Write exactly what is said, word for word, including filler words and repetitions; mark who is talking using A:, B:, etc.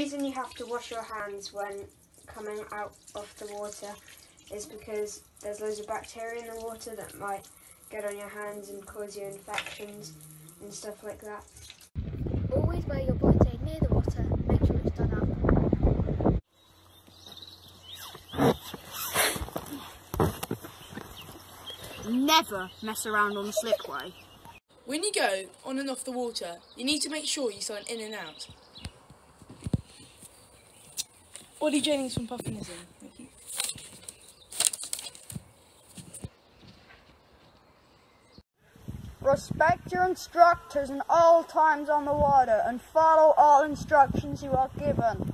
A: reason you have to wash your hands when coming out of the water is because there's loads of bacteria in the water that might get on your hands and cause you infections and stuff like that.
B: Always wear your boat aid near the water, make sure it's done up.
C: Never mess around on the slipway.
D: When you go on and off the water, you need to make sure you sign in and out. Body draining's from puffinism. Thank you.
C: Respect your instructors in all times on the water and follow all instructions you are given.